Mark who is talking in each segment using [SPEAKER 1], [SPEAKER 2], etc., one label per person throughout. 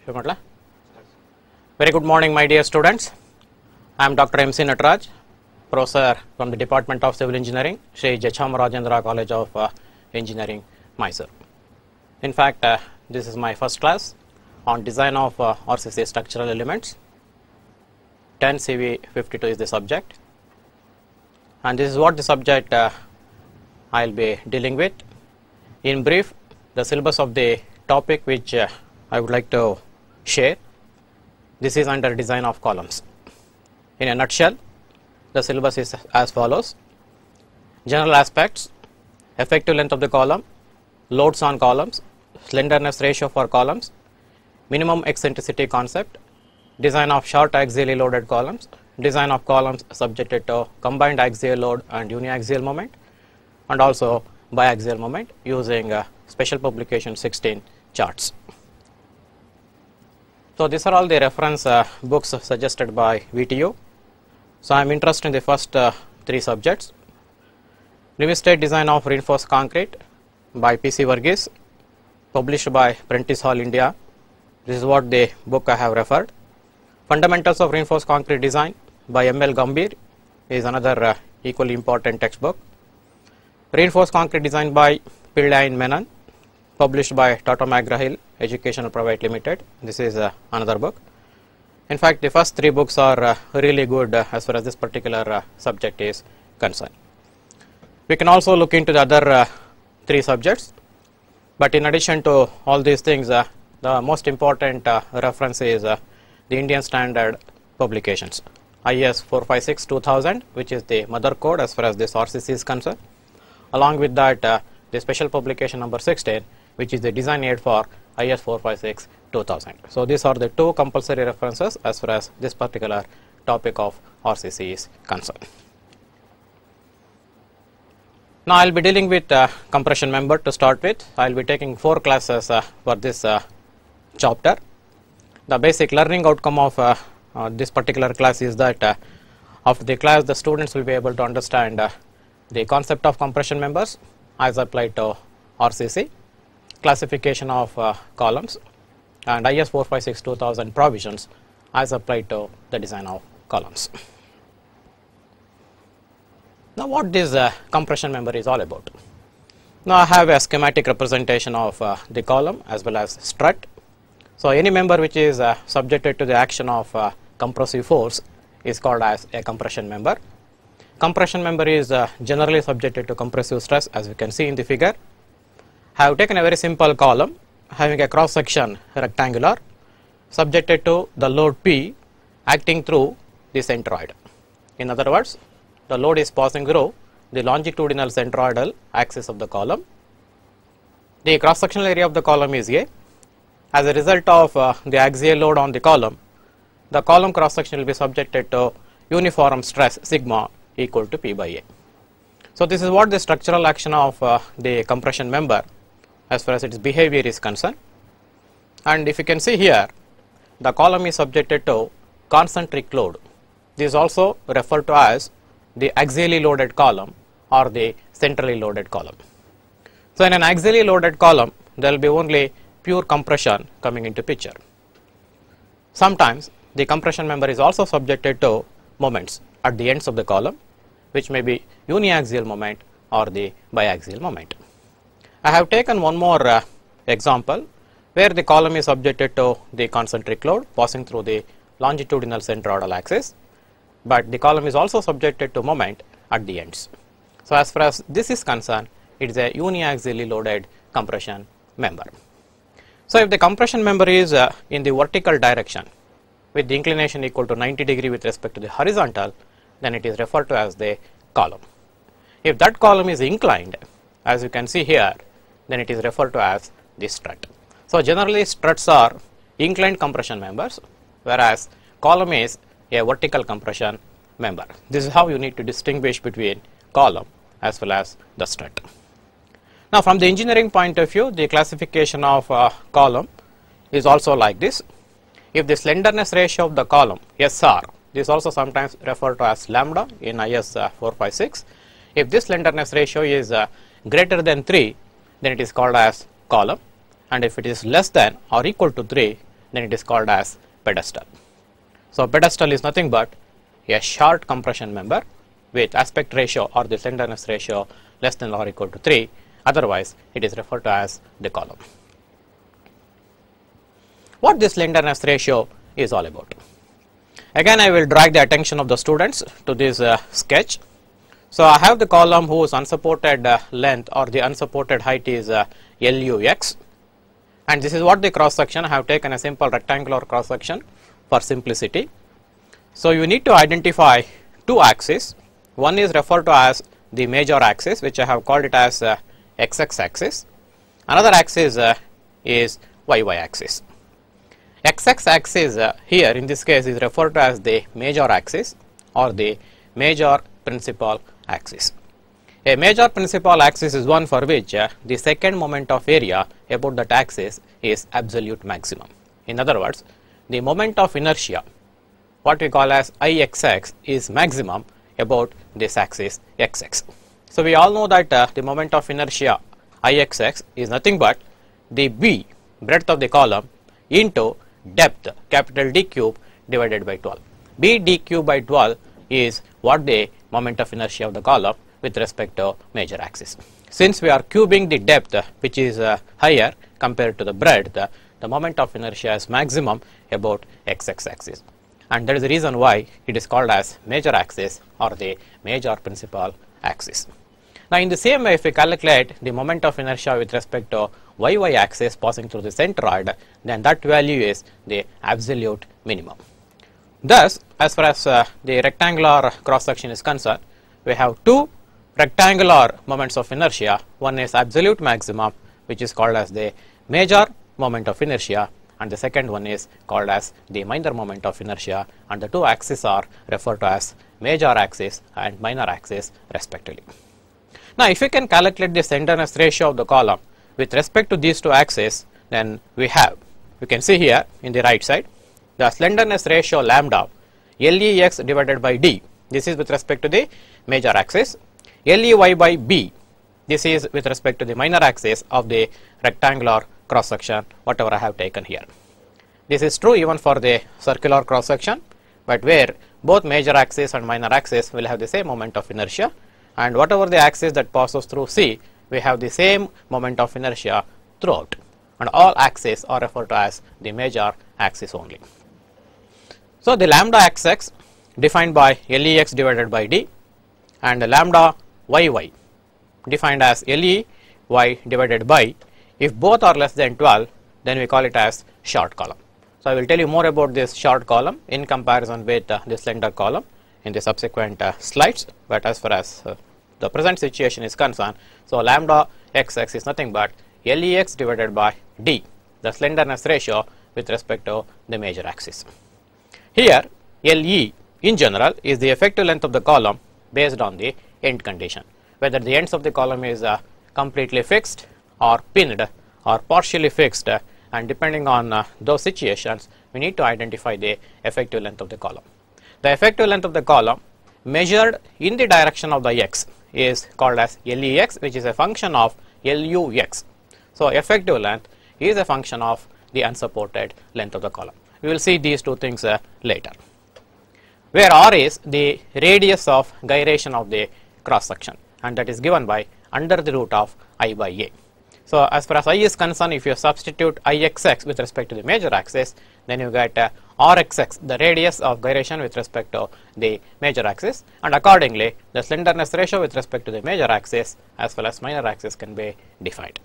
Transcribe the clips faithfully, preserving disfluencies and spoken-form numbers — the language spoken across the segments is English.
[SPEAKER 1] Very good morning, my dear students. I am Doctor M C Nataraj, Professor from the Department of Civil Engineering, Shri Jacchamarajendra College of uh, Engineering, Mysore. In fact, uh, this is my first class on design of uh, R C C structural elements. ten C V fifty-two is the subject, and this is what the subject uh, I will be dealing with. In brief, the syllabus of the topic which uh, I would like to share. This is under design of columns. In a nutshell, the syllabus is as follows: general aspects, effective length of the column, loads on columns, slenderness ratio for columns, minimum eccentricity concept, design of short axially loaded columns, design of columns subjected to combined axial load and uniaxial moment, and also biaxial moment using uh, special publication sixteen charts. So these are all the reference uh, books suggested by V T U. So I am interested in the first uh, three subjects. Revisited design of reinforced concrete by P C Varghese, published by Prentice Hall, India. This is what the book I have referred. Fundamentals of reinforced concrete design by M L Gambhir is another uh, equally important textbook. Reinforced concrete design by Pillai and Menon, published by Tata McGraw-Hill Educational Private Limited. This is uh, another book. In fact, the first three books are uh, really good uh, as far as this particular uh, subject is concerned. We can also look into the other uh, three subjects, but in addition to all these things, uh, the most important uh, reference is uh, the Indian standard publications, I S four fifty-six two thousand, which is the mother code as far as this R C C is concerned. Along with that, uh, the special publication number sixteen, which is the design aid for I S four fifty-six two thousand. So these are the two compulsory references as far as this particular topic of R C C is concerned. Now I will be dealing with uh, compression member to start with. I will be taking four classes uh, for this uh, chapter. The basic learning outcome of uh, uh, this particular class is that uh, after the class the students will be able to understand uh, the concept of compression members as applied to R C C, classification of uh, columns, and I S four fifty-six two thousand provisions as applied to the design of columns. Now what this uh, compression member is all about? Now I have a schematic representation of uh, the column as well as strut. So any member which is uh, subjected to the action of uh, compressive force is called as a compression member. Compression member is uh, generally subjected to compressive stress, as we can see in the figure. I have taken a very simple column having a cross section rectangular subjected to the load P acting through the centroid. In other words, the load is passing through the longitudinal centroidal axis of the column. The cross sectional area of the column is A. As a result of uh, the axial load on the column, the column cross section will be subjected to uniform stress sigma equal to P by A. So this is what the structural action of uh, the compression member as far as its behavior is concerned. And if you can see here, the column is subjected to concentric load. This is also referred to as the axially loaded column or the centrally loaded column. So in an axially loaded column, there will be only pure compression coming into picture. Sometimes the compression member is also subjected to moments at the ends of the column, which may be uniaxial moment or the biaxial moment. I have taken one more uh, example where the column is subjected to the concentric load passing through the longitudinal centroidal axis, but the column is also subjected to moment at the ends. So as far as this is concerned, it is a uniaxially loaded compression member. So if the compression member is uh, in the vertical direction with the inclination equal to ninety degree with respect to the horizontal, then it is referred to as the column. If that column is inclined, as you can see here, then it is referred to as the strut. So generally struts are inclined compression members, whereas column is a vertical compression member. This is how you need to distinguish between column as well as the strut. Now from the engineering point of view, the classification of uh, column is also like this. If the slenderness ratio of the column S R, this is also sometimes referred to as lambda in I S uh, four fifty-six. If this slenderness ratio is uh, greater than three, then it is called as column, and if it is less than or equal to three, then it is called as pedestal. So pedestal is nothing but a short compression member with aspect ratio or the slenderness ratio less than or equal to three, otherwise it is referred to as the column. What this slenderness ratio is all about? Again, I will drag the attention of the students to this uh, sketch. So I have the column whose unsupported uh, length or the unsupported height is uh, L U X, and this is what the cross section. I have taken a simple rectangular cross section for simplicity. So you need to identify two axes. One is referred to as the major axis, which I have called it as uh, X X axis. Another axis uh, is Y Y axis. X X axis uh, here in this case is referred to as the major axis or the major principal axis. A major principal axis is one for which uh, the second moment of area about that axis is absolute maximum. In other words, the moment of inertia, what we call as I X X, is maximum about this axis X X. So we all know that uh, the moment of inertia I X X is nothing but the B, breadth of the column, into depth, capital D cube, divided by twelve. B D cube by twelve is what the moment of inertia of the column with respect to major axis. Since we are cubing the depth, uh, which is uh, higher compared to the breadth, uh, the moment of inertia is maximum about X X axis, and that is the reason why it is called as major axis or the major principal axis. Now in the same way, if we calculate the moment of inertia with respect to Y Y axis passing through the centroid, then that value is the absolute minimum. Thus, as far as uh, the rectangular cross section is concerned, we have two rectangular moments of inertia. One is absolute maximum, which is called as the major moment of inertia, and the second one is called as the minor moment of inertia, and the two axes are referred to as major axis and minor axis respectively. Now if we can calculate the slenderness ratio of the column with respect to these two axes, then we have, you can see here in the right side, the slenderness ratio lambda L E X divided by D, this is with respect to the major axis, L E Y by B, this is with respect to the minor axis of the rectangular cross section, whatever I have taken here. This is true even for the circular cross section, but where both major axis and minor axis will have the same moment of inertia, and whatever the axis that passes through C, we have the same moment of inertia throughout, and all axes are referred to as the major axis only. So the lambda X X defined by L E X divided by D, and the lambda Y Y defined as L E Y divided by, if both are less than twelve, then we call it as short column. So I will tell you more about this short column in comparison with uh, the slender column in the subsequent uh, slides, but as far as uh, the present situation is concerned, so lambda X X is nothing but L E X divided by D, the slenderness ratio with respect to the major axis. Here L E in general is the effective length of the column based on the end condition, whether the ends of the column is uh, completely fixed or pinned or partially fixed, uh, and depending on uh, those situations, we need to identify the effective length of the column. The effective length of the column measured in the direction of the X is called as L E X, which is a function of L U X. So effective length is a function of the unsupported length of the column. We will see these two things uh, later. Where R is the radius of gyration of the cross section, and that is given by under the root of I by A. So as far as I is concerned, if you substitute I X X with respect to the major axis, then you get uh, R X X, the radius of gyration with respect to the major axis, and accordingly the slenderness ratio with respect to the major axis as well as minor axis can be defined.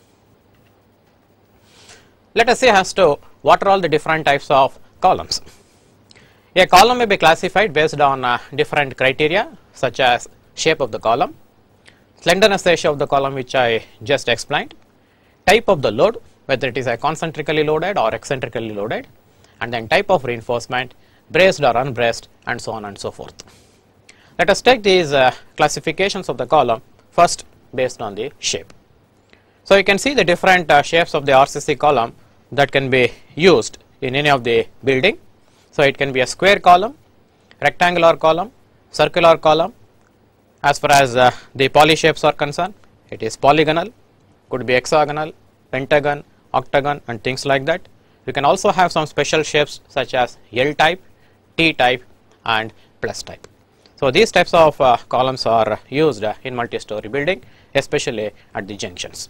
[SPEAKER 1] Let us see as to what are all the different types of columns. A column may be classified based on uh, different criteria such as shape of the column, slenderness ratio of the column which I just explained, type of the load, whether it is a concentrically loaded or eccentrically loaded, and then type of reinforcement, braced or unbraced, and so on and so forth. Let us take these uh, classifications of the column first based on the shape. So you can see the different uh, shapes of the R C C column that can be used in any of the building. So it can be a square column, rectangular column, circular column. As far as uh, the poly shapes are concerned, it is polygonal, could be hexagonal, pentagon, octagon, and things like that. You can also have some special shapes such as L type, T type and plus type. So these types of uh, columns are used uh, in multi-story building, especially at the junctions.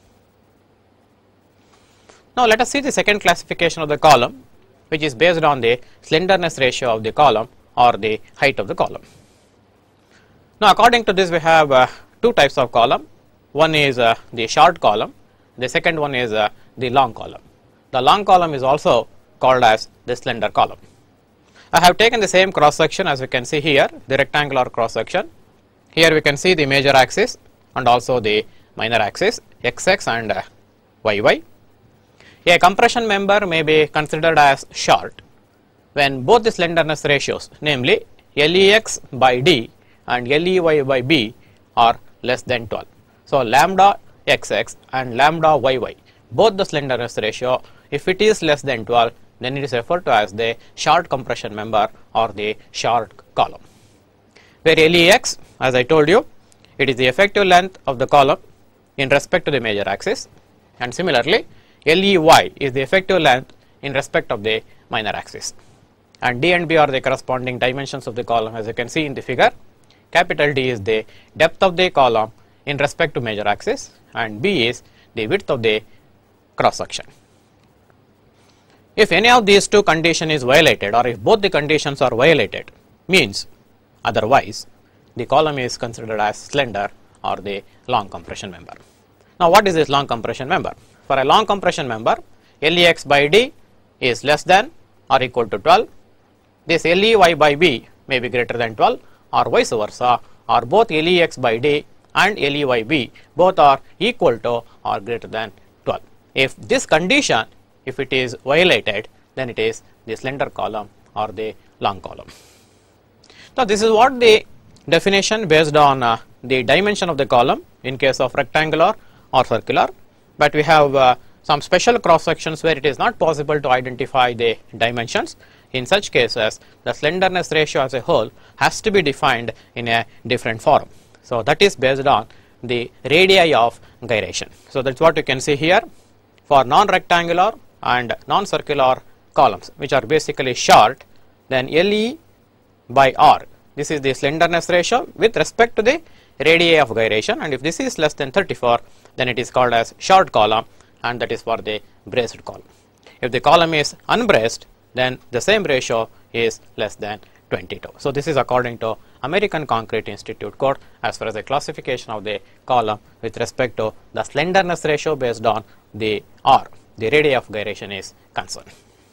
[SPEAKER 1] Now let us see the second classification of the column, which is based on the slenderness ratio of the column or the height of the column. Now according to this, we have uh, two types of column. One is uh, the short column, the second one is uh, the long column. The long column is also called as the slender column. I have taken the same cross section as we can see here, the rectangular cross section. Here we can see the major axis and also the minor axis, X X and uh, Y Y. A compression member may be considered as short when both the slenderness ratios, namely L E X by D and L E Y by B, are less than twelve. So lambda X X and lambda Y Y, both the slenderness ratio, if it is less than twelve, then it is referred to as the short compression member or the short column. Where L E X, as I told you, it is the effective length of the column in respect to the major axis, and similarly L E Y is the effective length in respect of the minor axis, and D and B are the corresponding dimensions of the column, as you can see in the figure. Capital D is the depth of the column in respect to major axis, and B is the width of the cross section. If any of these two conditions is violated, or if both the conditions are violated, means otherwise, the column is considered as slender or the long compression member. Now what is this long compression member? For a long compression member, L E X by D is less than or equal to twelve. This L E Y by B may be greater than twelve, or vice versa, or both L E X by D and L E Y B both are equal to or greater than twelve. If this condition, if it is violated, then it is the slender column or the long column. Now this is what the definition based on uh, the dimension of the column in case of rectangular or circular, but we have uh, some special cross sections where it is not possible to identify the dimensions. In such cases, the slenderness ratio as a whole has to be defined in a different form. So that is based on the radii of gyration. So that's what you can see here. For non-rectangular and non-circular columns, which are basically short, then L E by R, this is the slenderness ratio with respect to the radii of gyration, and if this is less than thirty-four, then it is called as short column, and that is for the braced column. If the column is unbraced, then the same ratio is less than twenty-two. So this is according to American Concrete Institute code as far as the classification of the column with respect to the slenderness ratio based on the R, the radii of gyration, is concerned.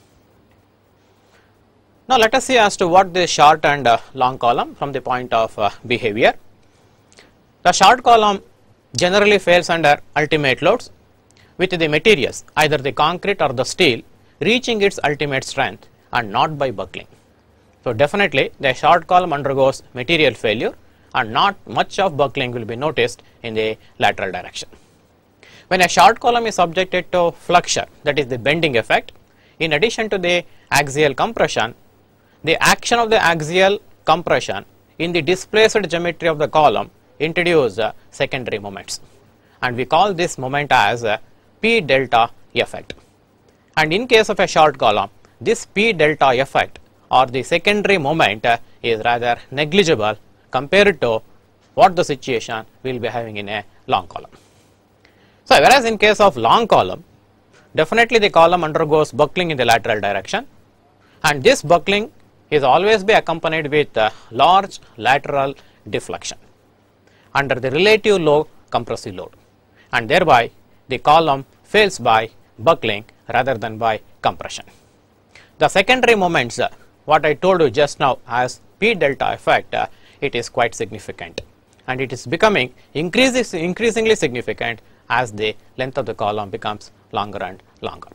[SPEAKER 1] Now let us see as to what the short and uh, long column from the point of uh, behavior. The short column generally fails under ultimate loads with the materials, either the concrete or the steel, reaching its ultimate strength and not by buckling. So definitely the short column undergoes material failure and not much of buckling will be noticed in the lateral direction. When a short column is subjected to flexure, that is the bending effect, in addition to the axial compression, the action of the axial compression in the displaced geometry of the column introduce uh, secondary moments, and we call this moment as uh, P delta effect. And in case of a short column, this P delta effect or the secondary moment uh, is rather negligible compared to what the situation we will be having in a long column. So whereas in case of long column, definitely the column undergoes buckling in the lateral direction, and this buckling is always be accompanied with uh, large lateral deflection under the relative low compressive load, and thereby the column fails by buckling rather than by compression. The secondary moments, uh, what I told you just now as P delta effect, uh, it is quite significant, and it is becoming increasing, increasingly significant as the length of the column becomes longer and longer.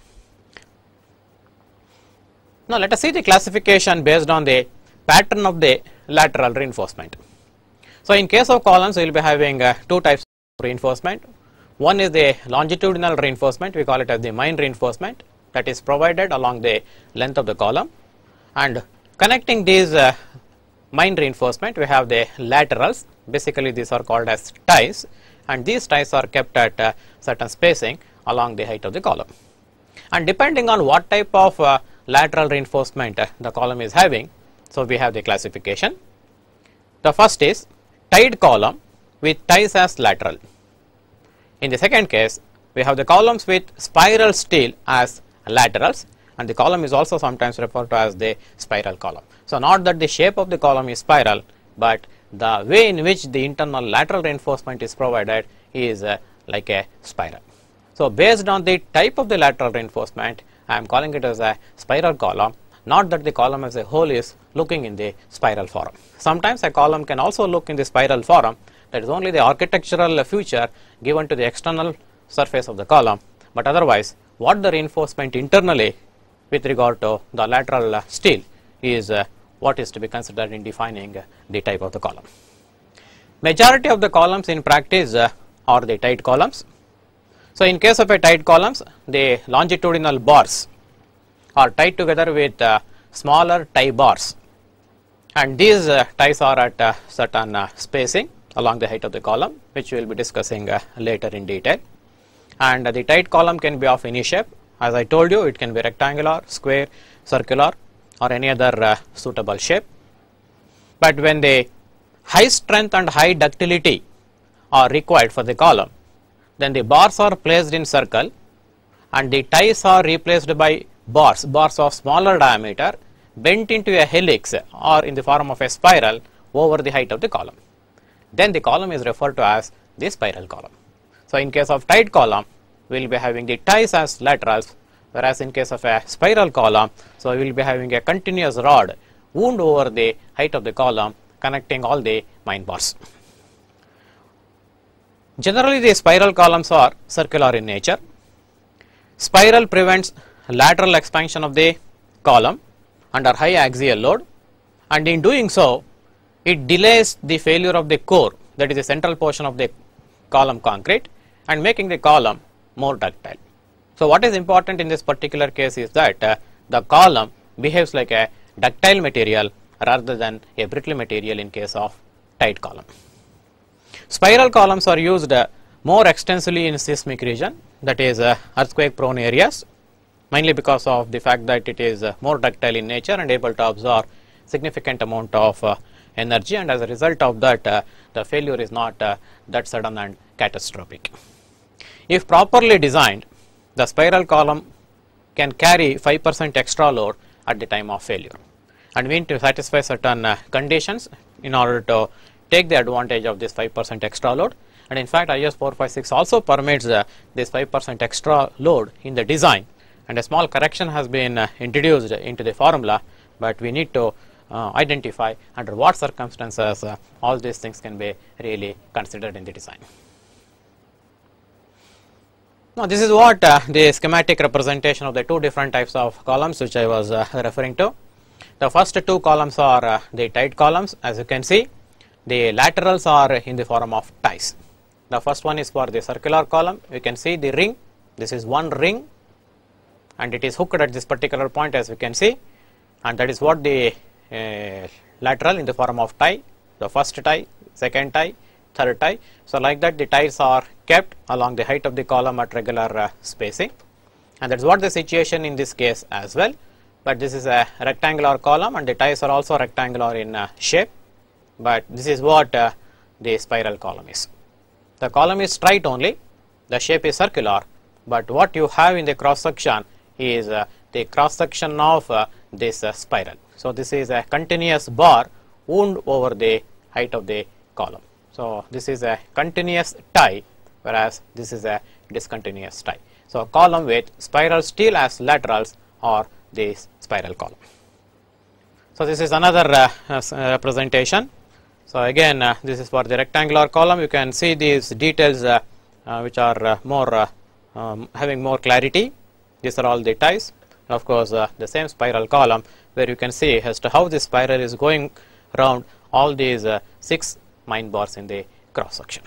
[SPEAKER 1] Now let us see the classification based on the pattern of the lateral reinforcement. So in case of columns, we will be having uh, two types of reinforcement. One is the longitudinal reinforcement, we call it as the mine reinforcement, that is provided along the length of the column, and connecting these uh, mine reinforcement, we have the laterals. Basically these are called as ties, and these ties are kept at uh, certain spacing along the height of the column. and depending on what type of uh, lateral reinforcement uh, the column is having, so we have the classification. The first is tied column with ties as lateral. In the second case, we have the columns with spiral steel as laterals, and the column is also sometimes referred to as the spiral column. So, not that the shape of the column is spiral, but the way in which the internal lateral reinforcement is provided is uh, like a spiral. So, based on the type of the lateral reinforcement, I am calling it as a spiral column, not that the column as a whole is looking in the spiral form. Sometimes a column can also look in the spiral form, that is only the architectural feature given to the external surface of the column, but otherwise what the reinforcement internally with regard to the lateral uh, steel is uh, what is to be considered in defining uh, the type of the column. Majority of the columns in practice uh, are the tied columns. So, in case of a tied columns, the longitudinal bars are tied together with uh, smaller tie bars, and these uh, ties are at uh, certain uh, spacing along the height of the column, which we will be discussing uh, later in detail. And uh, the tied column can be of any shape. As I told you, it can be rectangular, square, circular, or any other uh, suitable shape. But when the high strength and high ductility are required for the column, then the bars are placed in circle and the ties are replaced by bars, bars of smaller diameter bent into a helix or in the form of a spiral over the height of the column. Then the column is referred to as the spiral column. So, in case of tied column, we will be having the ties as laterals, whereas in case of a spiral column, so we will be having a continuous rod wound over the height of the column connecting all the mine bars. Generally, the spiral columns are circular in nature. Spiral prevents lateral expansion of the column under high axial load, and in doing so, it delays the failure of the core, that is the central portion of the column concrete, and making the column more ductile. So, what is important in this particular case is that uh, the column behaves like a ductile material rather than a brittle material in case of tied column. Spiral columns are used uh, more extensively in seismic region, that is uh, earthquake prone areas, mainly because of the fact that it is uh, more ductile in nature and able to absorb significant amount of uh, energy, and as a result of that uh, the failure is not uh, that sudden and catastrophic. If properly designed, the spiral column can carry five percent extra load at the time of failure, and we need to satisfy certain uh, conditions in order to take the advantage of this five percent extra load. And in fact, I S four five six also permits uh, this five percent extra load in the design, and a small correction has been uh, introduced into the formula, but we need to uh, identify under what circumstances uh, all these things can be really considered in the design. Now, this is what uh, the schematic representation of the two different types of columns which I was uh, referring to. The first two columns are uh, the tied columns. As you can see, the laterals are in the form of ties. The first one is for the circular column. You can see the ring. This is one ring, and it is hooked at this particular point, as you can see, and that is what the uh, lateral in the form of tie, the first tie, second tie, third tie. So, like that, the ties are kept along the height of the column at regular uh, spacing, and that is what the situation in this case as well. But this is a rectangular column and the ties are also rectangular in uh, shape, but this is what uh, the spiral column is. The column is straight only, the shape is circular, but what you have in the cross section is uh, the cross section of uh, this uh, spiral. So, this is a continuous bar wound over the height of the column. So, this is a continuous tie, whereas this is a discontinuous tie. So, a column with spiral steel as laterals or this spiral column. So, this is another uh, uh, representation. So, again uh, this is for the rectangular column. You can see these details uh, uh, which are uh, more uh, um, having more clarity. These are all the ties. Of course, uh, the same spiral column where you can see as to how this spiral is going around all these uh, six mine bars in the cross section.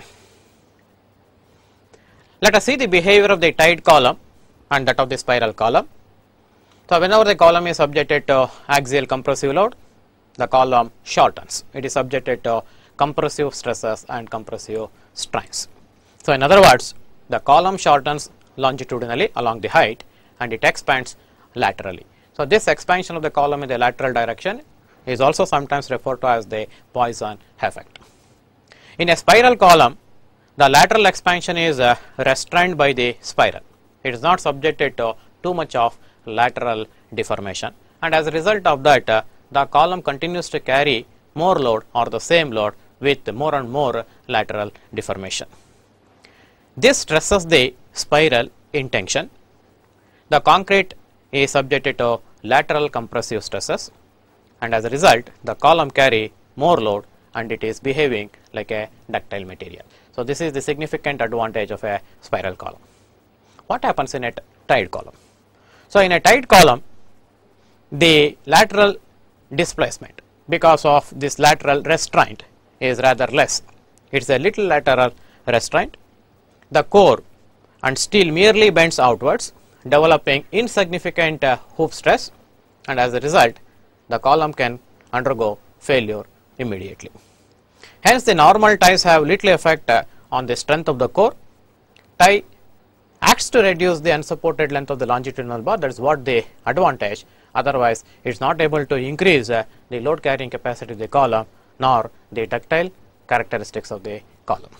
[SPEAKER 1] Let us see the behavior of the tied column and that of the spiral column. So, whenever the column is subjected to axial compressive load, the column shortens. It is subjected to compressive stresses and compressive strains. So, in other words, the column shortens longitudinally along the height, and it expands laterally. So, this expansion of the column in the lateral direction is also sometimes referred to as the Poisson effect. In a spiral column, the lateral expansion is uh, restrained by the spiral. It is not subjected to too much of lateral deformation, and as a result of that, uh, the column continues to carry more load or the same load with more and more lateral deformation. This stresses the spiral in tension. The concrete is subjected to lateral compressive stresses, and as a result the column carry more load and it is behaving like a ductile material. So, this is the significant advantage of a spiral column. What happens in a tied column? So, in a tied column, the lateral displacement because of this lateral restraint is rather less. It is a little lateral restraint. The core and steel merely bends outwards, developing insignificant uh, hoop stress, and as a result the column can undergo failure immediately. Hence, the normal ties have little effect uh, on the strength of the core. Tie acts to reduce the unsupported length of the longitudinal bar, that is what the advantage. Otherwise, it is not able to increase uh, the load carrying capacity of the column nor the ductile characteristics of the column.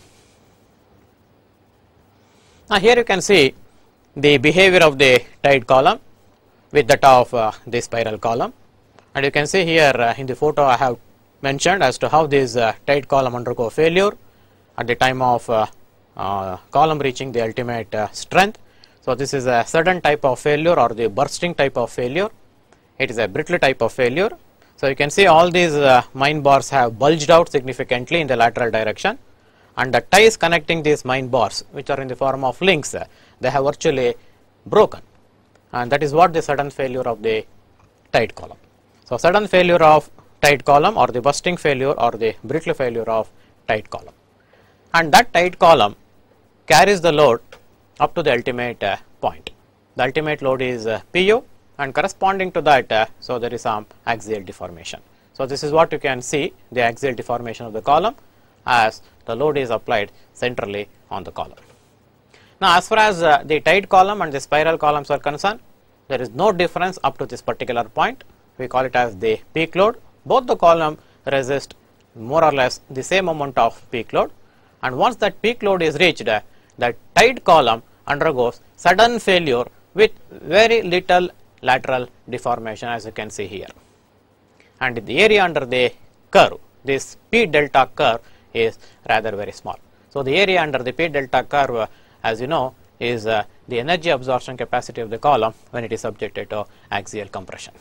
[SPEAKER 1] Now, here you can see the behavior of the tied column with that of uh, the spiral column, and you can see here uh, in the photo I have mentioned as to how this uh, tied column undergo failure at the time of uh, uh, column reaching the ultimate uh, strength. So, this is a sudden type of failure or the bursting type of failure. It is a brittle type of failure. So, you can see all these uh, mine bars have bulged out significantly in the lateral direction, and the ties connecting these mine bars, which are in the form of links, uh, they have virtually broken, and that is what the sudden failure of the tied column. So, sudden failure of tied column or the bursting failure or the brittle failure of tied column, and that tied column carries the load up to the ultimate uh, point. The ultimate load is uh, P U, and corresponding to that, uh, so there is some axial deformation. So, this is what you can see, the axial deformation of the column as the load is applied centrally on the column. Now, as far as uh, the tied column and the spiral columns are concerned, there is no difference up to this particular point. We call it as the peak load. Both the column resist more or less the same amount of peak load, and once that peak load is reached, uh, the tied column undergoes sudden failure with very little lateral deformation, as you can see here, and the area under the curve, this P delta curve, is rather very small. So, the area under the P delta curve, uh, as you know, is uh, the energy absorption capacity of the column when it is subjected to axial compression.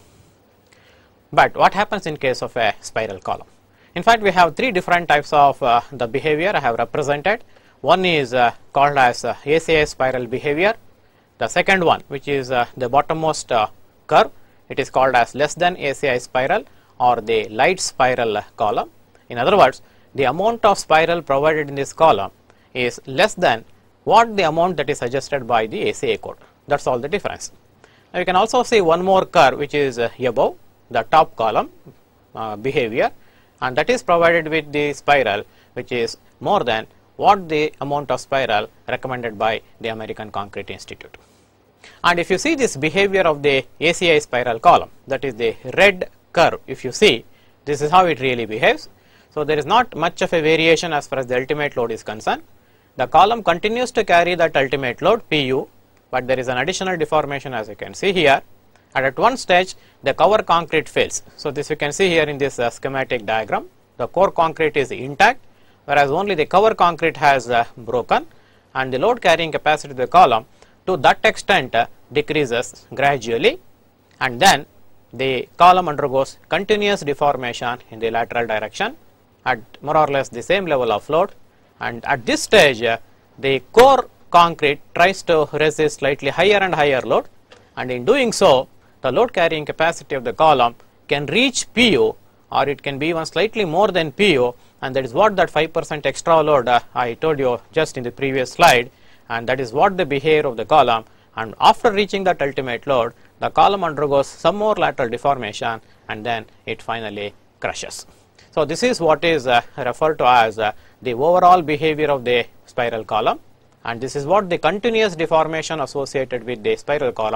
[SPEAKER 1] But what happens in case of a spiral column? In fact, we have three different types of uh, the behavior I have represented. One is uh, called as uh, A C I spiral behavior. The second one, which is uh, the bottommost uh, curve, it is called as less than A C I spiral or the light spiral uh, column. In other words, the amount of spiral provided in this column is less than what the amount that is suggested by the A C I code. That is all the difference. Now, you can also see one more curve which is uh, above the top column uh, behavior, and that is provided with the spiral which is more than what the amount of spiral recommended by the American Concrete Institute. And if you see this behavior of the A C I spiral column, that is the red curve, if you see, this is how it really behaves. So, there is not much of a variation as far as the ultimate load is concerned. The column continues to carry that ultimate load P U, but there is an additional deformation, as you can see here, and at one stage the cover concrete fails. So, this you can see here in this uh, schematic diagram. The core concrete is intact, whereas only the cover concrete has uh, broken, and the load carrying capacity of the column to that extent uh, decreases gradually, and then the column undergoes continuous deformation in the lateral direction at more or less the same level of load, and at this stage uh, the core concrete tries to resist slightly higher and higher load, and in doing so the load carrying capacity of the column can reach P U, or it can be even slightly more than P U, and that is what that five percent extra load uh, I told you just in the previous slide, and that is what the behavior of the column, and after reaching that ultimate load the column undergoes some more lateral deformation and then it finally crushes. So, this is what is uh, referred to as uh, the overall behavior of the spiral column, and this is what the continuous deformation associated with the spiral column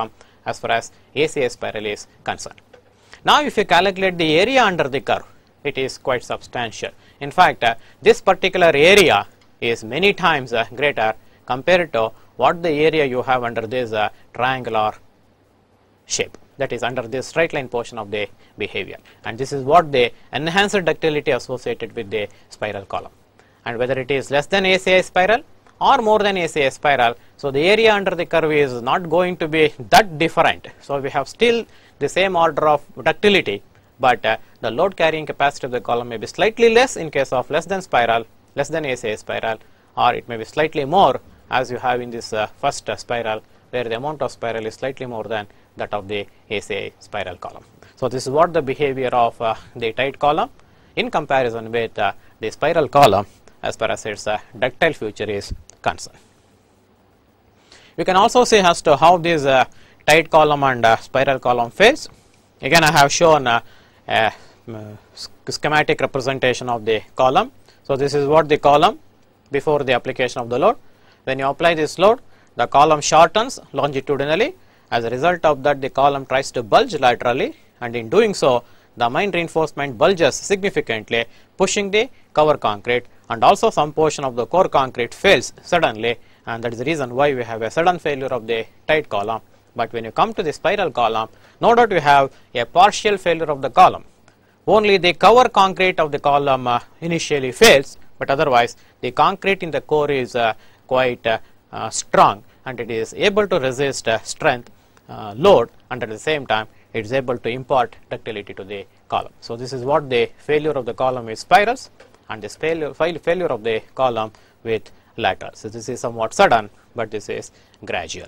[SPEAKER 1] as far as A C I spiral is concerned. Now, if you calculate the area under the curve, it is quite substantial. In fact, uh, this particular area is many times uh, greater compared to what the area you have under this uh, triangular shape, that is under this straight line portion of the behavior, and this is what the enhanced ductility associated with the spiral column. And whether it is less than A C I spiral or more than A C I spiral, so the area under the curve is not going to be that different. So we have still the same order of ductility, but uh, the load carrying capacity of the column may be slightly less in case of less than spiral, less than A C I spiral, or it may be slightly more as you have in this uh, first uh, spiral, where the amount of spiral is slightly more than that of the A C I spiral column. So this is what the behavior of uh, the tight column in comparison with uh, the spiral column as far as its uh, ductile feature is concerned. You can also see as to how this uh, tight column and uh, spiral column fails. Again, I have shown uh, a schematic representation of the column. So this is what the column before the application of the load. When you apply this load, the column shortens longitudinally. As a result of that, the column tries to bulge laterally, and in doing so, the main reinforcement bulges significantly, pushing the cover concrete, and also some portion of the core concrete fails suddenly, and that is the reason why we have a sudden failure of the tight column. But when you come to the spiral column, no doubt you have a partial failure of the column. Only the cover concrete of the column uh, initially fails, but otherwise the concrete in the core is uh, quite uh, uh, strong, and it is able to resist uh, strength uh, load, and at the same time it is able to impart ductility to the column. So this is what the failure of the column with spirals, and this failure, failure of the column with laterals. So this is somewhat sudden, but this is gradual.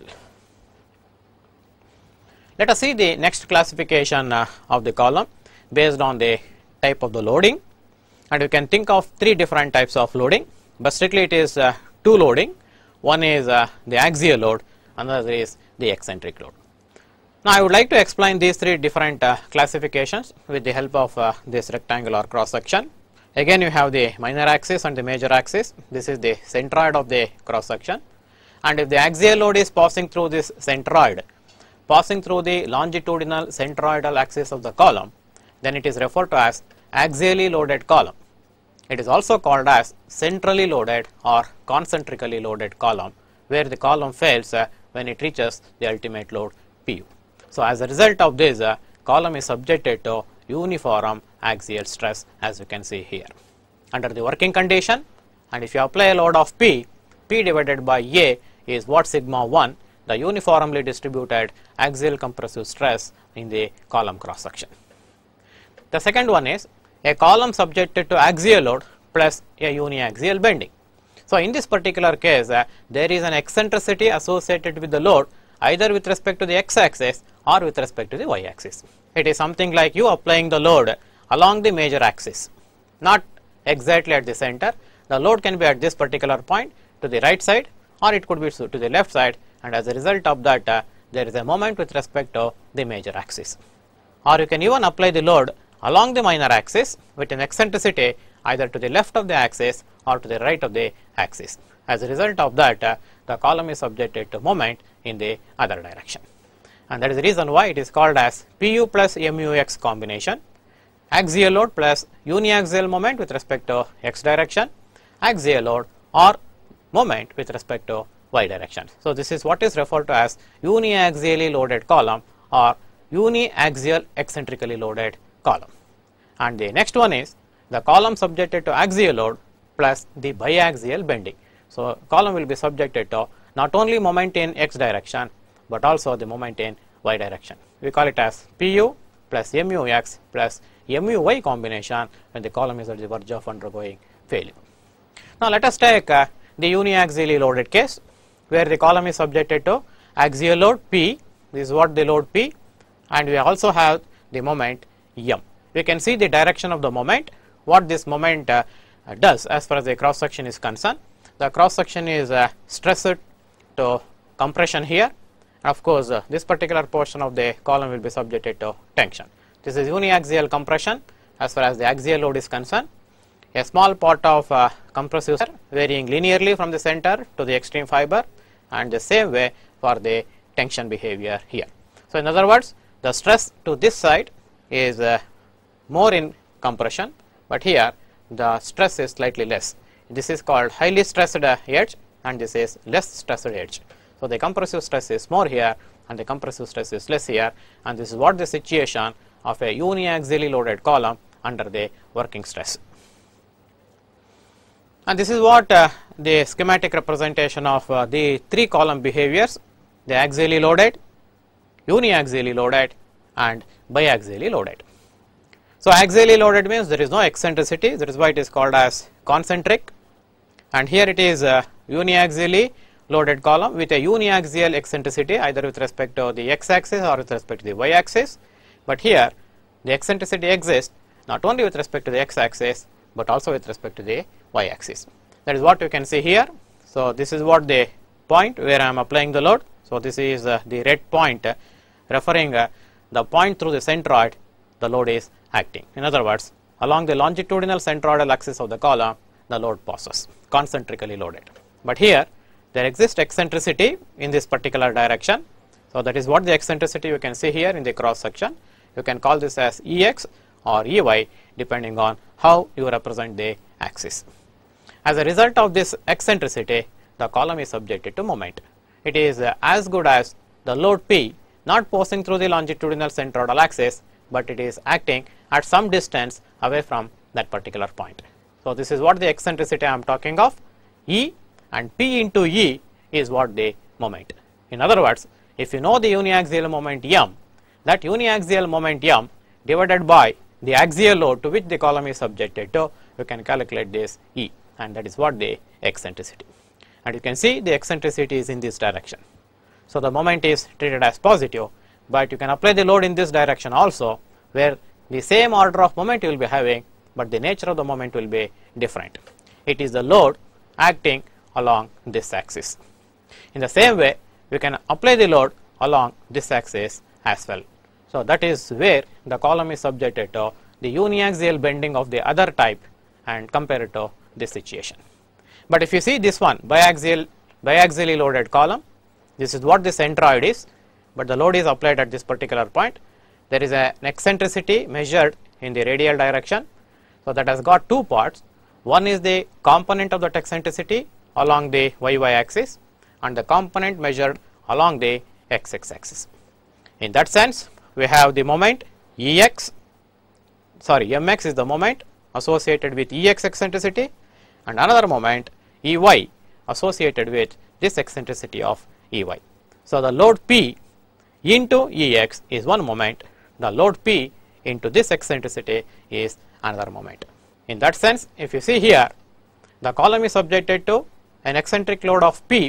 [SPEAKER 1] Let us see the next classification uh, of the column based on the type of the loading, and you can think of three different types of loading, but strictly it is uh, two loading. One is uh, the axial load, another is the eccentric load. Now I would like to explain these three different uh, classifications with the help of uh, this rectangular cross section. Again, you have the minor axis and the major axis. This is the centroid of the cross section, and if the axial load is passing through this centroid, passing through the longitudinal centroidal axis of the column, then it is referred to as axially loaded column. It is also called as centrally loaded or concentrically loaded column, where the column fails uh, when it reaches the ultimate load P U. So as a result of this, uh, column is subjected to uniform axial stress, as you can see here. Under the working condition, and if you apply a load of P, P divided by A is what sigma one, the uniformly distributed axial compressive stress in the column cross section. The second one is a column subjected to axial load plus a uniaxial bending. So in this particular case, uh, there is an eccentricity associated with the load, either with respect to the x-axis or with respect to the y-axis. It is something like you applying the load along the major axis, not exactly at the center. The load can be at this particular point to the right side, or it could be to the left side, and as a result of that, uh, there is a moment with respect to the major axis. Or you can even apply the load along the minor axis with an eccentricity either to the left of the axis or to the right of the axis. As a result of that, uh, the column is subjected to moment in the other direction, and that is the reason why it is called as P U plus M U X combination, axial load plus uniaxial moment with respect to x direction, axial load or moment with respect to y direction. So this is what is referred to as uniaxially loaded column or uniaxial eccentrically loaded column. And the next one is the column subjected to axial load plus the biaxial bending. So column will be subjected to not only moment in x direction, but also the moment in y direction. We call it as P U plus M U X plus M U Y combination when the column is at the verge of undergoing failure. Now let us take uh, the uniaxially loaded case, where the column is subjected to axial load P. This is what the load P, and we also have the moment M. We can see the direction of the moment, what this moment uh, does as far as the cross section is concerned. The cross section is uh, stressed to compression here. Of course, uh, this particular portion of the column will be subjected to tension. This is uniaxial compression as far as the axial load is concerned. A small part of uh, compressive stress varying linearly from the center to the extreme fiber, and the same way for the tension behavior here. So, in other words, the stress to this side is uh, more in compression, but here the stress is slightly less. This is called highly stressed uh, edge and this is less stressed edge. So, the compressive stress is more here and the compressive stress is less here, and this is what the situation of a uniaxially loaded column under the working stress. And this is what uh, the schematic representation of uh, the three column behaviors: the axially loaded, uniaxially loaded and biaxially loaded. So, axially loaded means there is no eccentricity, that is why it is called as concentric, and here it is a uniaxially loaded column with a uniaxial eccentricity either with respect to the x axis or with respect to the y axis, but here the eccentricity exists not only with respect to the x axis but also with respect to the y axis. That is what you can see here. So, this is what the point where I am applying the load. So, this is uh, the red point uh, referring uh, the point through the centroid the load is acting. In other words, along the longitudinal centroidal axis of the column the load passes concentrically loaded, but here there exists eccentricity in this particular direction. So, that is what the eccentricity you can see here in the cross section. You can call this as E x or E y depending on how you represent the axis. As a result of this eccentricity, the column is subjected to moment. It is uh, as good as the load P not passing through the longitudinal centroidal axis, but it is acting at some distance away from that particular point. So, this is what the eccentricity I am talking of. E and P into E is what the moment. In other words, if you know the uniaxial moment M, that uniaxial moment M divided by the axial load to which the column is subjected to, you can calculate this E, and that is what the eccentricity. And you can see the eccentricity is in this direction. So, the moment is treated as positive, but you can apply the load in this direction also, where the same order of moment you will be having, but the nature of the moment will be different. It is the load acting along this axis. In the same way, we can apply the load along this axis as well. So, that is where the column is subjected to the uniaxial bending of the other type and compare it to this situation. But if you see this one, biaxial, biaxially loaded column, this is what the centroid is, but the load is applied at this particular point. There is a, an eccentricity measured in the radial direction. So, that has got two parts. One is the component of that eccentricity along the y y axis and the component measured along the x x axis. In that sense, we have the moment E x, sorry M x is the moment associated with E x eccentricity, and another moment E y associated with this eccentricity of E y. So, the load P into E x is one moment, the load P into this eccentricity is another moment. In that sense, if you see here, the column is subjected to an eccentric load of P.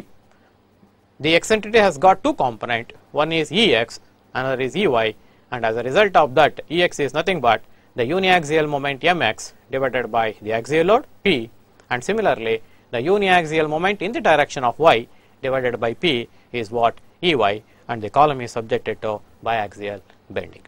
[SPEAKER 1] The eccentricity has got two components, one is E x, another is E y, and as a result of that, E x is nothing but the uniaxial moment M x divided by the axial load P, and similarly the uniaxial moment in the direction of y divided by P is what E y, and the column is subjected to biaxial bending.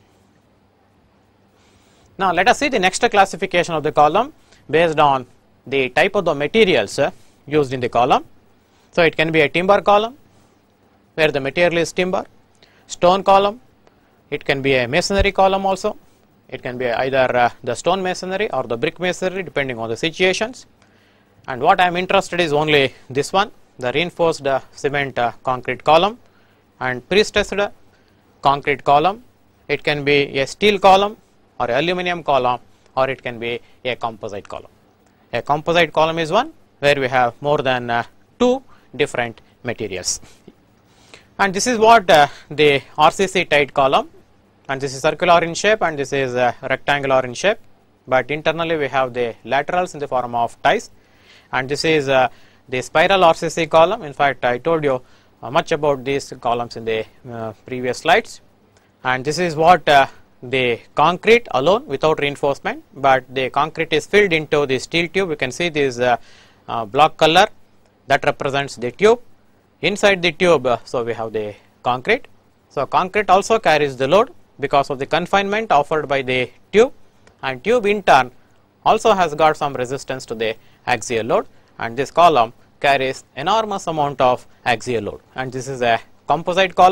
[SPEAKER 1] Now, let us see the next classification of the column based on the type of the materials uh, used in the column. So, it can be a timber column where the material is timber, stone column, it can be a masonry column also, it can be either uh, the stone masonry or the brick masonry depending on the situations. And what I am interested is only this one, the reinforced uh, cement uh, concrete column and pre-stressed uh, concrete column. It can be a steel column or a aluminum column, or it can be a composite column. A composite column is one where we have more than uh, two different materials. And this is what uh, the R C C tied column, and this is circular in shape and this is uh, rectangular in shape, but internally we have the laterals in the form of ties, and this is uh, the spiral R C C column. In fact, I told you uh, much about these columns in the uh, previous slides, and this is what uh, the concrete alone without reinforcement, but the concrete is filled into the steel tube. You can see this uh, uh, block color that represents the tube. Inside the tube, uh, so we have the concrete. So, concrete also carries the load because of the confinement offered by the tube, and tube in turn also has got some resistance to the axial load, and this column carries enormous amount of axial load, and this is a composite column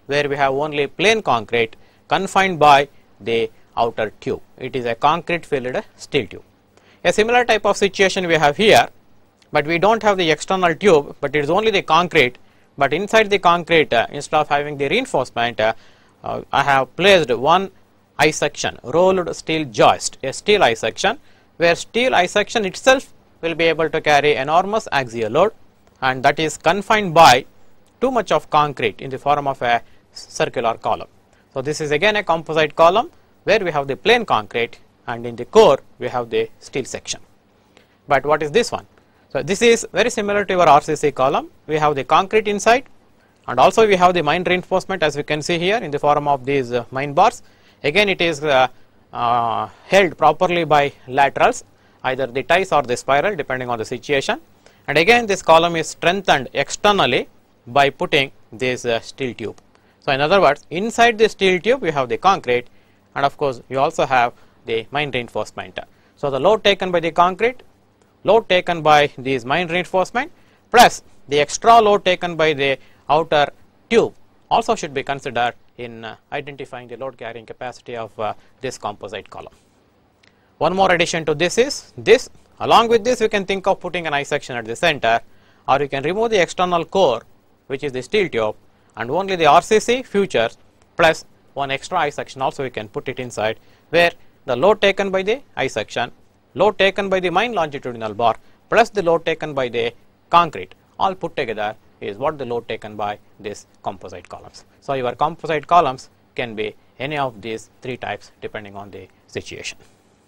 [SPEAKER 1] where we have only plain concrete confined by the outer tube. It is a concrete filled steel tube. A similar type of situation we have here, but we don't have the external tube, but it is only the concrete. But inside the concrete, uh, instead of having the reinforcement, uh, uh, I have placed one I section, rolled steel joist, a steel I section, where steel I section itself will be able to carry enormous axial load, and that is confined by too much of concrete in the form of a circular column. So this is again a composite column where we have the plain concrete, and in the core we have the steel section. But what is this one? So this is very similar to our R C C column. We have the concrete inside, and also we have the mine reinforcement, as we can see here, in the form of these uh, mine bars. Again, it is uh, uh, held properly by laterals, either the ties or the spiral, depending on the situation. And again, this column is strengthened externally by putting this uh, steel tube. So in other words, inside the steel tube we have the concrete, and of course you also have the mine reinforcement. So the load taken by the concrete, load taken by these mine reinforcement, plus the extra load taken by the outer tube also should be considered in uh, identifying the load carrying capacity of uh, this composite column. One more addition to this is this. Along with this, we can think of putting an I section at the center, or you can remove the external core, which is the steel tube, and only the R C C futures plus one extra I section also we can put it inside, where the load taken by the I section, load taken by the mine longitudinal bar, plus the load taken by the concrete, all put together is what the load taken by these composite columns. So your composite columns can be any of these three types depending on the situation.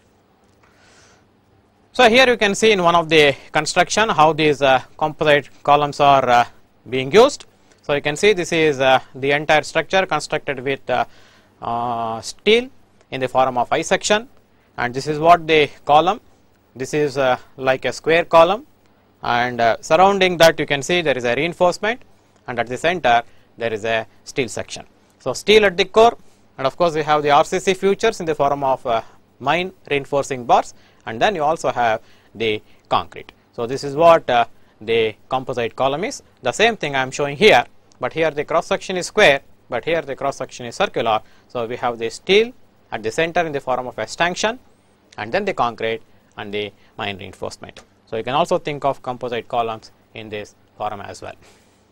[SPEAKER 1] So here you can see in one of the construction how these uh, composite columns are uh, being used. So you can see this is uh, the entire structure constructed with uh, uh, steel in the form of I section, and this is what the column, this is uh, like a square column, and uh, surrounding that you can see there is a reinforcement, and at the center there is a steel section. So steel at the core, and of course we have the R C C futures in the form of uh, mine reinforcing bars, and then you also have the concrete. So this is what uh, the composite column is. The same thing I am showing here, but here the cross section is square, but here the cross section is circular. So we have the steel at the center in the form of a stanchion, and then the concrete and the mine reinforcement. So you can also think of composite columns in this form as well.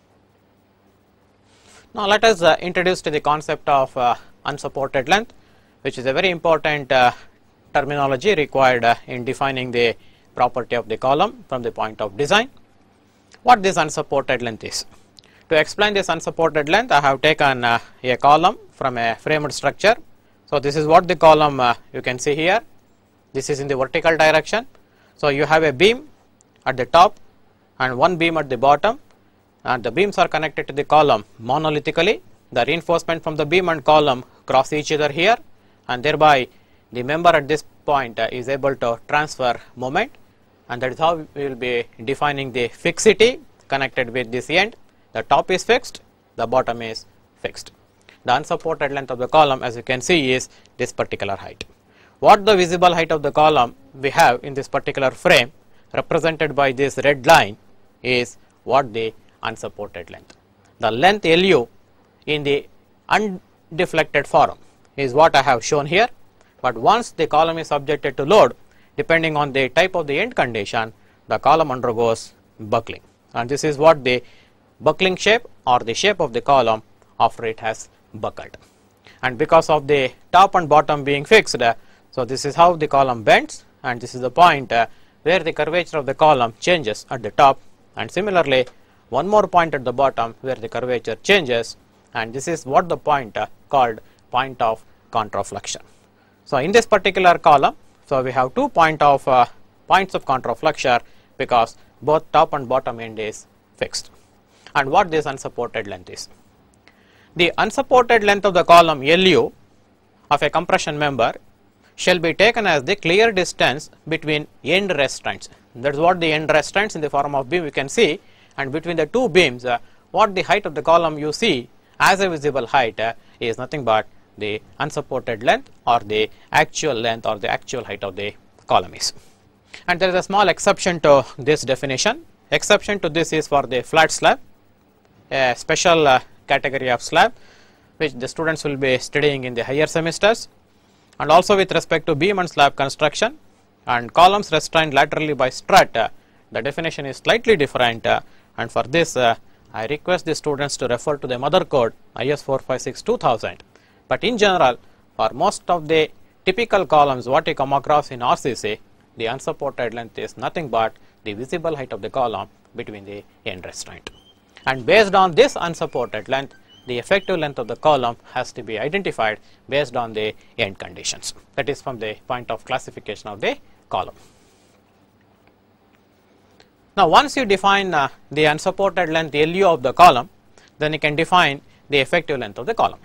[SPEAKER 1] Now let us uh, introduce to the concept of uh, unsupported length, which is a very important uh, terminology required uh, in defining the property of the column from the point of design. What this unsupported length is? To explain this unsupported length, I have taken uh, a column from a framed structure. So this is what the column uh, you can see here. This is in the vertical direction. So you have a beam at the top and one beam at the bottom, and the beams are connected to the column monolithically. The reinforcement from the beam and column cross each other here, and thereby the member at this point uh, is able to transfer moment, and that is how we will be defining the fixity connected with this end. The top is fixed, the bottom is fixed. The unsupported length of the column, as you can see, is this particular height. What the visible height of the column we have in this particular frame, represented by this red line, is what the unsupported length. The length L U in the undeflected form is what I have shown here, but once the column is subjected to load, depending on the type of the end condition, the column undergoes buckling, and this is what the buckling shape or the shape of the column after it has buckled. And because of the top and bottom being fixed, uh, so this is how the column bends, and this is the point uh, where the curvature of the column changes at the top, and similarly one more point at the bottom where the curvature changes, and this is what the point uh, called point of contraflexion. So in this particular column, so we have two point of uh, points of contraflexure because both top and bottom end is fixed. And what this unsupported length is? The unsupported length of the column L U of a compression member shall be taken as the clear distance between end restraints. That is what the end restraints in the form of beam you can see, and between the two beams uh, what the height of the column you see as a visible height uh, is nothing but the unsupported length or the actual length or the actual height of the column is. And there is a small exception to this definition. Exception to this is for the flat slab, a special uh, category of slab which the students will be studying in the higher semesters, and also with respect to beam and slab construction and columns restrained laterally by strut, uh, the definition is slightly different, uh, and for this uh, I request the students to refer to the mother code I S four five six two thousand. But in general, for most of the typical columns what you come across in R C C, the unsupported length is nothing but the visible height of the column between the end restraint. And based on this unsupported length, the effective length of the column has to be identified based on the end conditions. That is from the point of classification of the column. Now, once you define uh, the unsupported length L U of the column, then you can define the effective length of the column.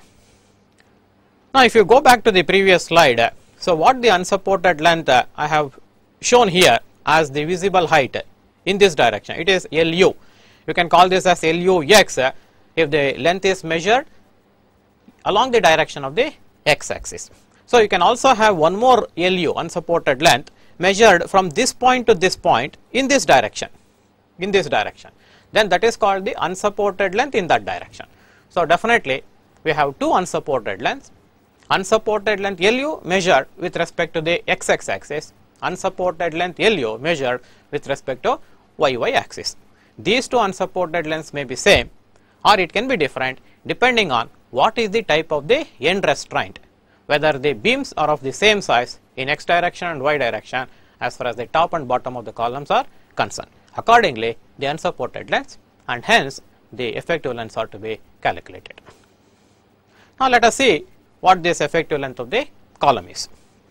[SPEAKER 1] Now, if you go back to the previous slide, uh, so what the unsupported length uh, I have shown here as the visible height uh, in this direction, it is L U. You can call this as L U X uh, if the length is measured along the direction of the x axis. So, you can also have one more L U, unsupported length, measured from this point to this point in this direction, in this direction. Then that is called the unsupported length in that direction. So, definitely we have two unsupported lengths, unsupported length L U measured with respect to the x x axis, unsupported length L U measured with respect to y y axis. These two unsupported lengths may be same or it can be different depending on what is the type of the end restraint, whether the beams are of the same size in x direction and y direction as far as the top and bottom of the columns are concerned. Accordingly, the unsupported lengths and hence the effective lengths are to be calculated. Now, let us see what this effective length of the column is.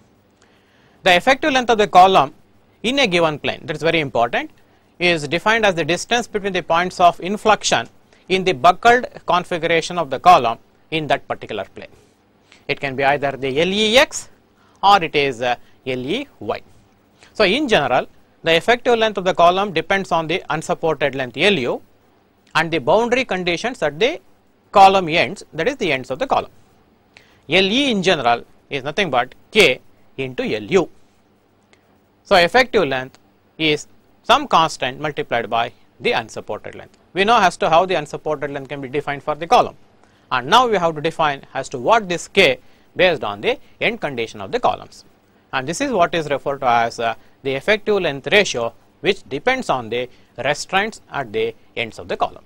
[SPEAKER 1] The effective length of the column in a given plane, that is very important, is defined as the distance between the points of inflection in the buckled configuration of the column in that particular plane. It can be either the L E X or it is uh, L E Y. So, in general, the effective length of the column depends on the unsupported length L U and the boundary conditions at the column ends, that is the ends of the column. L E in general is nothing but K into L U. So, effective length is some constant multiplied by the unsupported length. We know as to how the unsupported length can be defined for the column, and now we have to define as to what this K based on the end condition of the columns, and this is what is referred to as uh, the effective length ratio, which depends on the restraints at the ends of the column.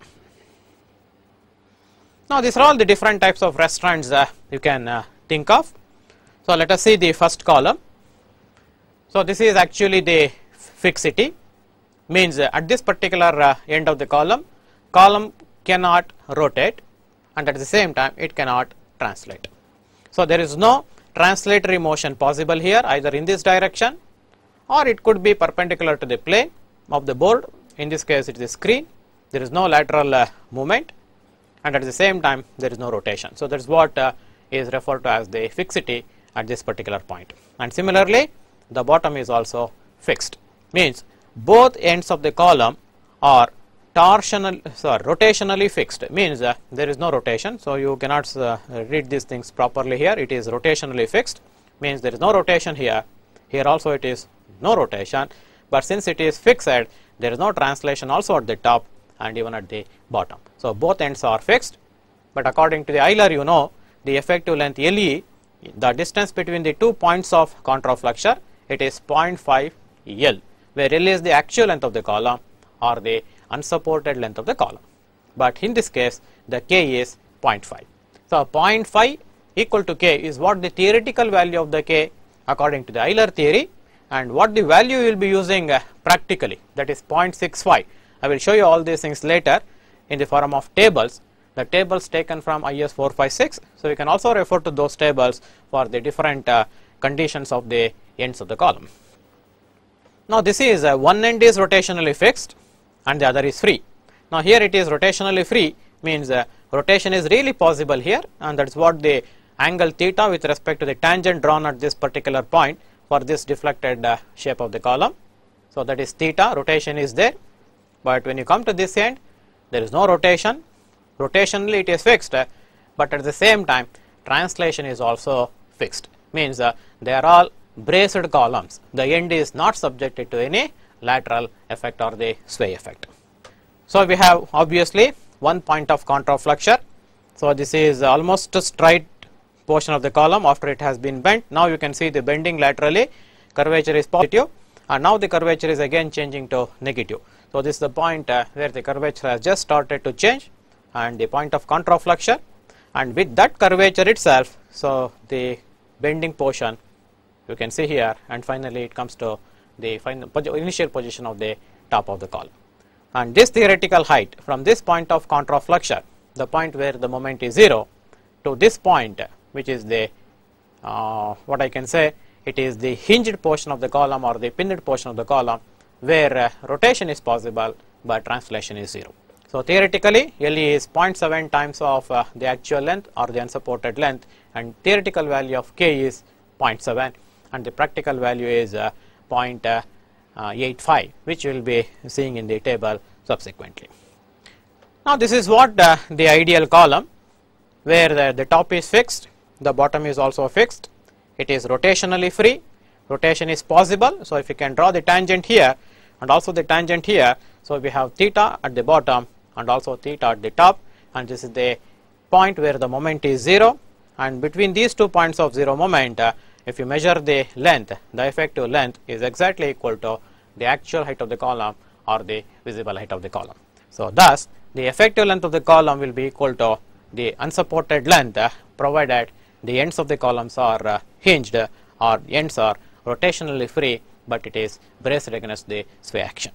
[SPEAKER 1] Now, these are all the different types of restraints uh, you can uh, think of. So, let us see the first column. So, this is actually the fixity, means uh, at this particular uh, end of the column, column cannot rotate and at the same time it cannot translate. So, there is no translatory motion possible here either in this direction or it could be perpendicular to the plane of the board. In this case, it is the screen. There is no lateral uh, movement and at the same time there is no rotation. So, that is what uh, is referred to as the fixity at this particular point. And similarly, the bottom is also fixed, means both ends of the column are torsional, sorry, rotationally fixed, means uh, there is no rotation. So, you cannot uh, read these things properly here. It is rotationally fixed, means there is no rotation here. Here also it is no rotation, but since it is fixed, there is no translation also at the top and even at the bottom. So, both ends are fixed, but according to the Euler, you know, the effective length L E, the distance between the two points of contraflexure, it is zero point five L, where L is the actual length of the column or the unsupported length of the column, but in this case the K is zero point five. So, zero point five equal to K is what the theoretical value of the K according to the Euler theory, and what the value you will be using uh, practically, that is zero point six five. I will show you all these things later in the form of tables, the tables taken from I S four five six. So, you can also refer to those tables for the different uh, conditions of the ends of the column. Now, this is uh, one end is rotationally fixed and the other is free. Now, here it is rotationally free, means uh, rotation is really possible here, and that is what the angle theta with respect to the tangent drawn at this particular point for this deflected uh, shape of the column. So, that is theta, rotation is there, but when you come to this end there is no rotation, rotationally it is fixed, uh, but at the same time translation is also fixed, means uh, they are all braced columns, the end is not subjected to any lateral effect or the sway effect. So, we have obviously one point of contraflexure So this is almost a straight portion of the column after it has been bent. Now you can see the bending laterally, curvature is positive, and now the curvature is again changing to negative. So this is the point uh, where the curvature has just started to change, and the point of contraflexion, and with that curvature itself, so the bending portion you can see here, and finally it comes to the final initial position of the top of the column. And this theoretical height from this point of contraflexion, the point where the moment is zero, to this point, which is the uh, what I can say, it is the hinged portion of the column or the pinned portion of the column, where uh, rotation is possible but translation is zero. So theoretically L E is zero point seven times of uh, the actual length or the unsupported length, and theoretical value of K is zero point seven, and the practical value is uh, zero point eight five, which we will be seeing in the table subsequently. Now this is what uh, the ideal column, where the, the top is fixed, the bottom is also fixed, it is rotationally free, rotation is possible. So if you can draw the tangent here and also the tangent here, so we have theta at the bottom and also theta at the top, and this is the point where the moment is zero, and between these two points of zero moment, uh, if you measure the length, the effective length is exactly equal to the actual height of the column or the visible height of the column. So thus the effective length of the column will be equal to the unsupported length, uh, provided the ends of the columns are uh, hinged or ends are rotationally free, but it is braced against the sway action.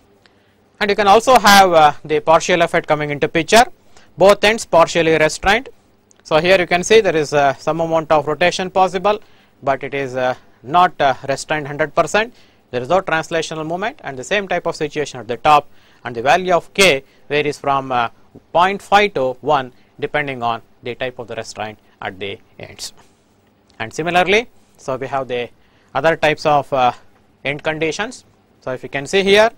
[SPEAKER 1] And you can also have uh, the partial effect coming into picture, both ends partially restrained. So here you can see there is uh, some amount of rotation possible, but it is uh, not uh, restrained one hundred percent. There is no translational movement, and the same type of situation at the top, and the value of K varies from uh, zero point five to one depending on the type of the restraint at the ends. And similarly, so we have the other types of uh, end conditions. So if you can see here,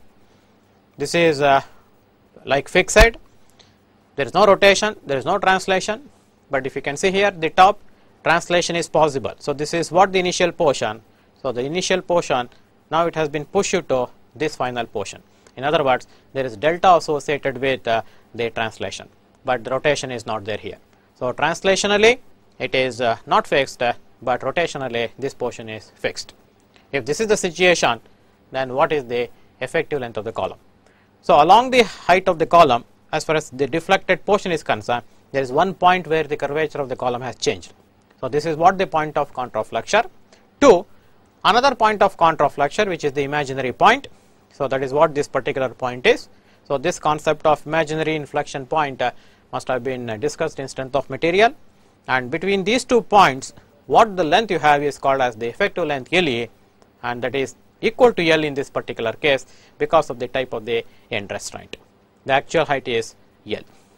[SPEAKER 1] this is uh, like fixed, there is no rotation, there is no translation, but if you can see here, the top translation is possible. So this is what the initial portion, so the initial portion, now it has been pushed to this final portion. In other words, there is delta associated with uh, the translation, but the rotation is not there here. So translationally it is uh, not fixed, uh, but rotationally this portion is fixed. If this is the situation, then what is the effective length of the column? So along the height of the column, as far as the deflected portion is concerned, there is one point where the curvature of the column has changed. So this is what the point of contraflexure. Two, another point of contraflexure, which is the imaginary point. So that is what this particular point is. So this concept of imaginary inflection point uh, must have been uh, discussed in strength of material, and between these two points, what the length you have is called as the effective length L E, and that is equal to L in this particular case because of the type of the end restraint. The actual height is L.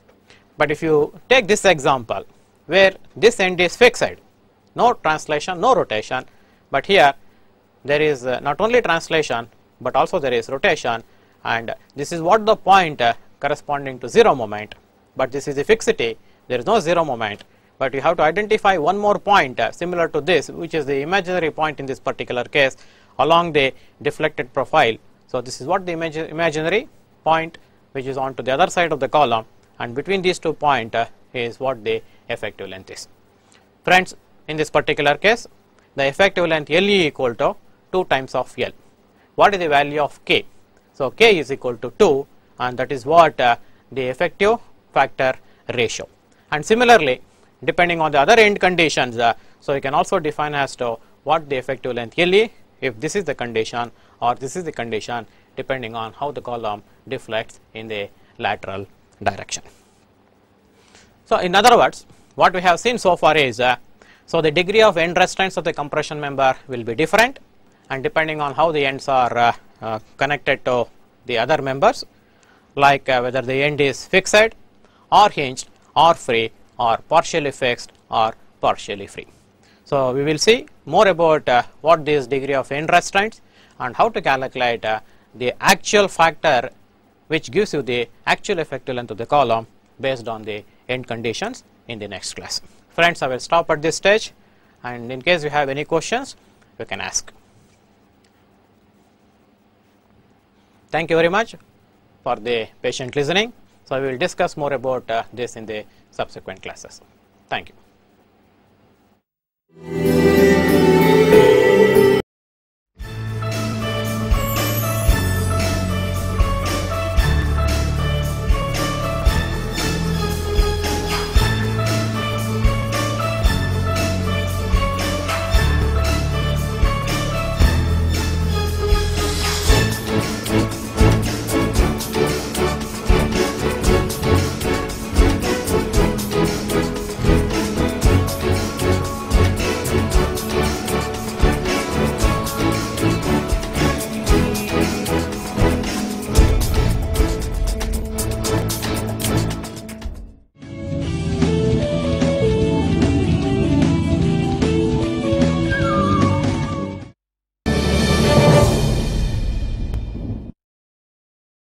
[SPEAKER 1] But if you take this example where this end is fixed, no translation, no rotation, but here there is uh, not only translation but also there is rotation, and this is what the point uh, corresponding to zero moment, but this is the fixity, there is no zero moment, but you have to identify one more point uh, similar to this, which is the imaginary point in this particular case along the deflected profile. So this is what the imag imaginary point which is on to the other side of the column, and between these two points uh, is what the effective length is. Friends, in this particular case, the effective length L E equal to two times of L. What is the value of K? So K is equal to two, and that is what uh, the effective factor ratio. And similarly, depending on the other end conditions, uh, so you can also define as to what the effective length L E, if this is the condition or this is the condition, depending on how the column deflects in the lateral direction. So in other words, what we have seen so far is, uh, so the degree of end restraints of the compression member will be different, and depending on how the ends are uh, uh, connected to the other members, like uh, whether the end is fixed or hinged or free or partially fixed or partially free. So we will see more about uh, what this degree of end restraints and how to calculate uh, the actual factor which gives you the actual effective length of the column based on the end conditions in the next class. Friends, I will stop at this stage, and in case you have any questions, you can ask. Thank you very much for the patient listening. So, we will discuss more about uh, this in the subsequent classes. Thank you.